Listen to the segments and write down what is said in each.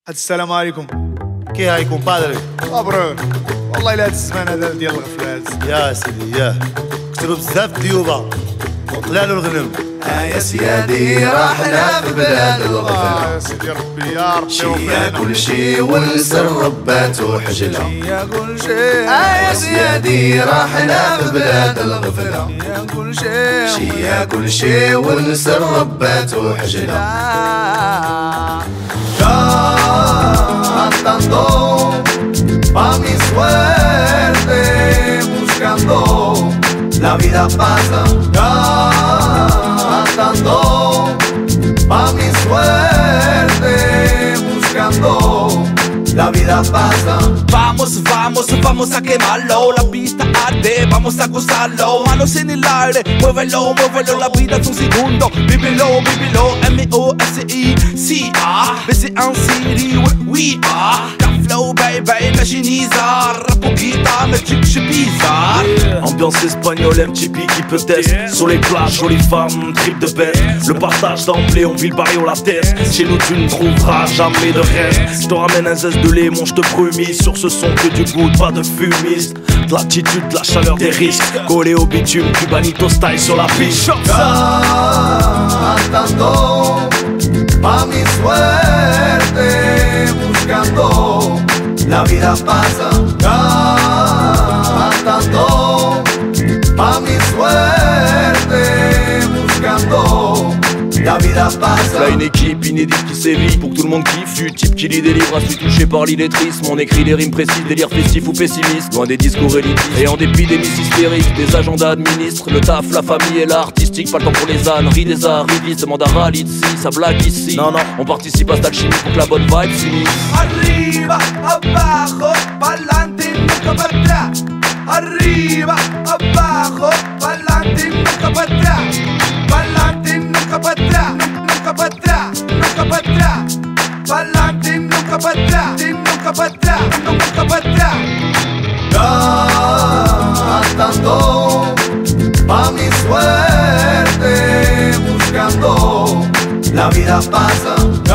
السلام عليكم. كي هاي كومبادري؟ مبروك والله لا هاد الزمان هذا ديال الغفلات. يا سيدي ياه كثروا بزاف الديوبه وطلعوا الغنم. يا سيادي راحنا في بلاد الغفلة. يا سيدي ربي يا ربي شيا كل شي ونسر ربات وحجلة. يا كل شي يا سيادي راحنا في بلاد الغفلة. يا كل شي شيا كل شي ونسر ربات وحجلة. Cantando pa' mi suerte, buscando la vida pasa. Cantando pa' mi suerte, buscando la vida pasa. Vamos, vamos, vamos a quemarlo. La pista arde, vamos a gozarlo. Manos en el aire, muévelo, muévelo. La vida es un segundo, vívelo, vívelo. M-O-S-I-C-A BC1 City, we are Flow, baby, imaginizar Rapokita, mais tu que bizarre. Ambiance espagnole, MTP qui peut test. Sur les plages, jolies femmes, trip de peste. Le partage d'emblée, on vit le baril, on la teste. Chez nous tu ne trouveras jamais de reste. Je te ramène un zeste de lait, mon je te promis. Sur ce son que du goût, pas de fumiste. De l'attitude, de la chaleur, des risques. Collé au bitume, cubanito style sur la piste. Cantando pa' mi suerte, buscando la vida pasa. Cantando pa' mi suerte, buscando la vida pasa. Là une équipe inédite qui sévit pour que tout le monde kiffe. Du type qui lit des livres à celui touché par l'illettrisme. On écrit des rimes précises, délire festif ou pessimiste. Loin des discours élitistes et en dépit des miss hystériques. Des agendas administrent le taf, la famille et l'art artistique. Pas le temps pour les âneries, des arts, Rivis demande à Rally ici, ça blague ici. Non, non, on participe à cette alchimie pour que la bonne vibe s'immisce. Arriba, abajo, pa'lante, nunca para atrás. Arriba, abajo, pa'lante, nunca para atrás. Pa'lante, nunca para atrás, nunca para atrás, nunca para atrás. Pa'lante, nunca para atrás, nunca para atrás, nunca para atrás. Cantando pa' mi suerte, buscando la vida pasa.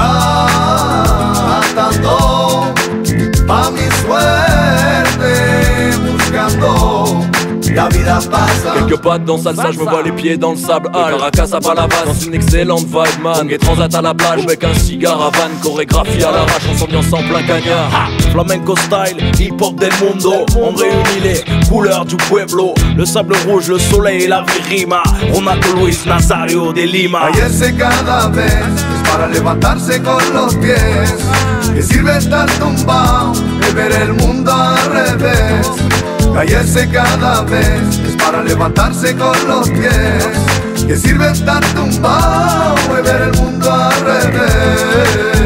Cantando pa' mi suerte, buscando la vida pasa. Quelques pattes dans salsa, je me vois les pieds dans le sable. Caracas à Palavas, dans une excellente vibe man. Et transat à la plage avec un cigare à vanne. Chorégraphie à l'arrache, on s'ambiance en plein cagnard. Flamenco style, hip-hop del mundo. On réunit les couleurs du pueblo. Le sable rouge, le soleil et la virima. Ronato Luis Nazario de Lima. Callarse cada vez es para levantarse con los pies. Que sirve estar tumbado y ver el mundo al revés. Callarse cada vez es para levantarse con los pies. Que sirve estar tumbado y ver el mundo al revés.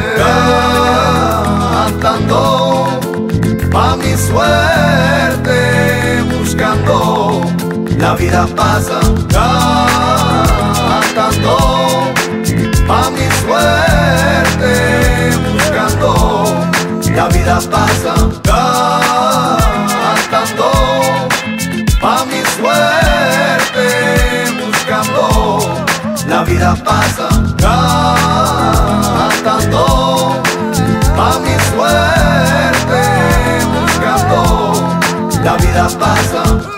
Cantando pa' mi suerte, buscando la vida pasa. Cantando pa' mi suerte, buscando la vida pasa. Cantando pa' mi suerte, buscando la vida pasa. Cantando pa' mi suerte, buscando la vida pasa.